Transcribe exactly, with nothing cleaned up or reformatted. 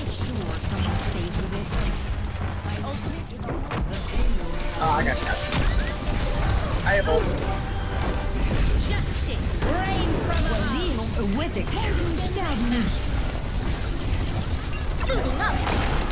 make sure someone stays with it. My ultimate is almost the Oh, I got shot. I have ult. justice reigns from above. With the stagnant. Suiting up.